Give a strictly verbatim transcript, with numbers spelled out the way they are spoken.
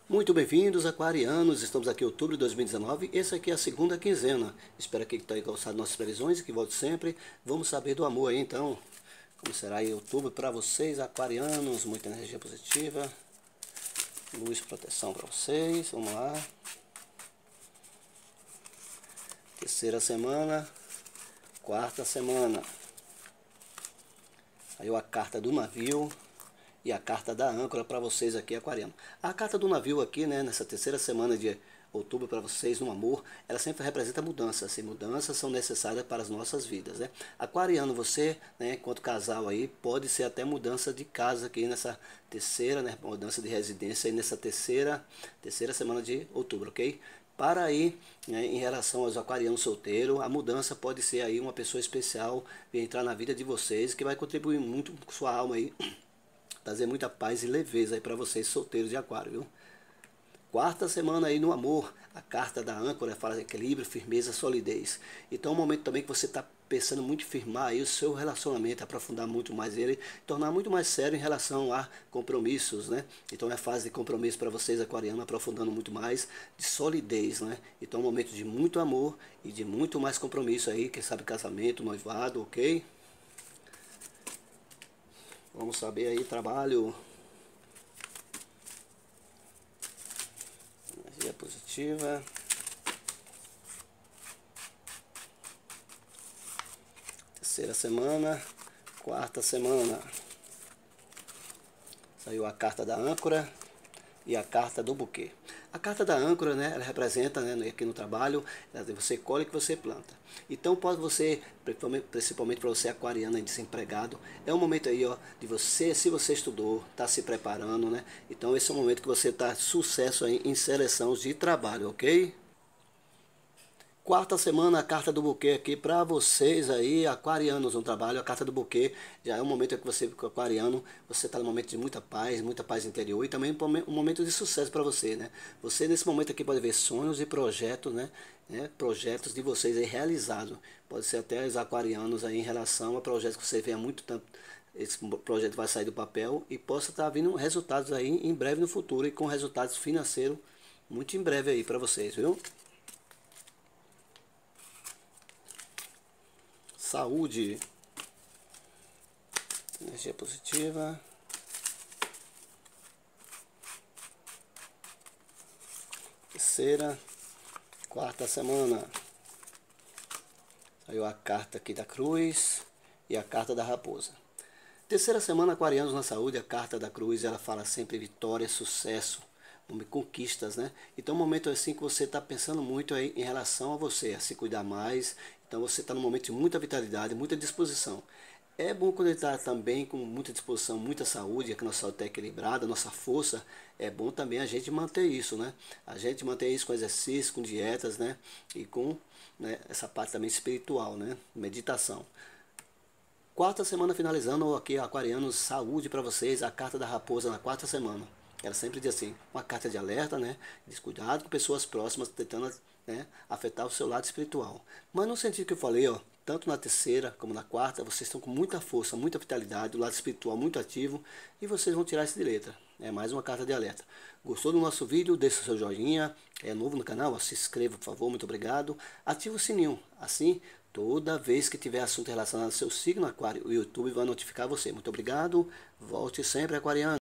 Muito bem-vindos, aquarianos. Estamos aqui em outubro de dois mil e dezenove. Essa aqui é a segunda quinzena. Espero que tenha gostado de nossas previsões e que volte sempre. Vamos saber do amor aí, então. Como será aí outubro para vocês, aquarianos? Muita energia positiva. Luz e proteção para vocês. Vamos lá. Terceira semana. Quarta semana. Saiu a carta do navio e a carta da âncora para vocês aqui, aquariano. A carta do navio aqui, né, nessa terceira semana de outubro para vocês no amor, ela sempre representa mudanças, e mudanças são necessárias para as nossas vidas, né? Aquariano, você, né, enquanto casal aí, pode ser até mudança de casa aqui nessa terceira, né, mudança de residência aí nessa terceira, terceira semana de outubro, ok? Para aí, né, em relação aos aquarianos solteiros, a mudança pode ser aí uma pessoa especial vir entrar na vida de vocês, que vai contribuir muito com sua alma aí, trazer muita paz e leveza aí para vocês solteiros de aquário, viu? Quarta semana aí no amor, a carta da âncora fala de equilíbrio, firmeza, solidez. Então é um momento também que você está pensando muito em firmar aí o seu relacionamento, aprofundar muito mais ele, tornar muito mais sério em relação a compromissos, né? Então é fase de compromisso para vocês aquarianos, aprofundando muito mais de solidez, né? Então é um momento de muito amor e de muito mais compromisso aí, quem sabe casamento, noivado, ok? Vamos saber aí, trabalho. Energia positiva. Terceira semana. Quarta semana. Saiu a carta da âncora e a carta do buquê. A carta da âncora, né, ela representa, né, aqui no trabalho, você colhe o que você planta. Então pode você, principalmente para você aquariano desempregado, é um momento aí, ó, de você, se você estudou, está se preparando, né? Então esse é o momento que você está sucesso aí em seleção de trabalho, ok? Quarta semana, a carta do buquê aqui para vocês aí, aquarianos no trabalho. A carta do buquê já é um momento que você, aquariano, você está num momento de muita paz, muita paz interior e também um momento de sucesso para você, né? Você nesse momento aqui pode ver sonhos e projetos, né? né? Projetos de vocês aí realizados. Pode ser até os aquarianos aí em relação a projetos que você vê há muito tempo. Esse projeto vai sair do papel e possa estar vindo resultados aí em breve no futuro e com resultados financeiros muito em breve aí para vocês, viu? Saúde, energia positiva, terceira, quarta semana, saiu a carta aqui da cruz e a carta da raposa. Terceira semana, aquarianos na saúde, a carta da cruz, ela fala sempre vitória, sucesso, conquistas, né? Então, um momento assim que você está pensando muito aí em relação a você, a se cuidar mais. Então, você está num momento de muita vitalidade, muita disposição. É bom quando ele está também com muita disposição, muita saúde, que a nossa saúde está equilibrada, a nossa força. É bom também a gente manter isso, né? A gente manter isso com exercício, com dietas, né? E com, né, essa parte também espiritual, né? Meditação. Quarta semana finalizando aqui, aquarianos, saúde para vocês, a carta da raposa na quarta semana. Ela sempre diz assim, uma carta de alerta, né? Diz cuidado com pessoas próximas tentando, né, afetar o seu lado espiritual. Mas no sentido que eu falei, ó, tanto na terceira como na quarta, vocês estão com muita força, muita vitalidade, o lado espiritual muito ativo e vocês vão tirar isso de letra. É mais uma carta de alerta. Gostou do nosso vídeo? Deixa o seu joinha. É novo no canal? Ó, se inscreva, por favor. Muito obrigado. Ative o sininho. Assim, toda vez que tiver assunto relacionado ao seu signo aquário, o YouTube vai notificar você. Muito obrigado. Volte sempre, aquariano.